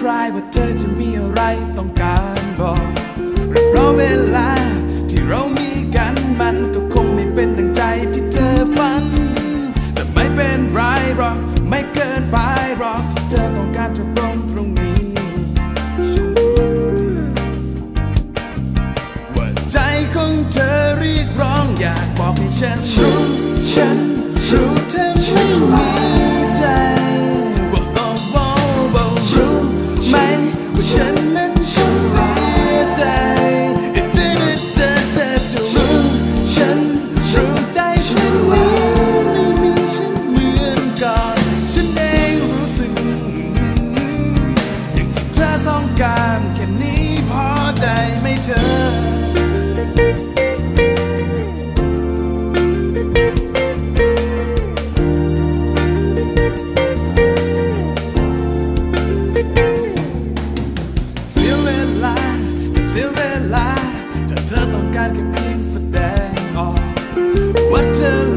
ครว่าเธอจะมีอะไรต้องการบอกเพราะเวลาที่เรามีกันมันก็คงไม่เป็นดังใจที่เธอฝันแต่ไม่เป็นไรหรอกไม่เกินไปหรอกที่เธอต้องการจะตรงนี้ว่าใจของเธอเรียกร้องอยากบอกให้ฉันรู้เธอไม่มีใจรู้ไหมว่าฉันนั้นก็เสียใจเธอจะรู้ฉันรู้ใจฉันว่าไม่มีฉันเหมือนก่อนฉันเองรู้สึกอย่างที่เธอต้องการแค่นี้พอใจไหมเธอเสียเวลาถ้าเธอต้องการแค่เพียงแสดงออกว่าเธอ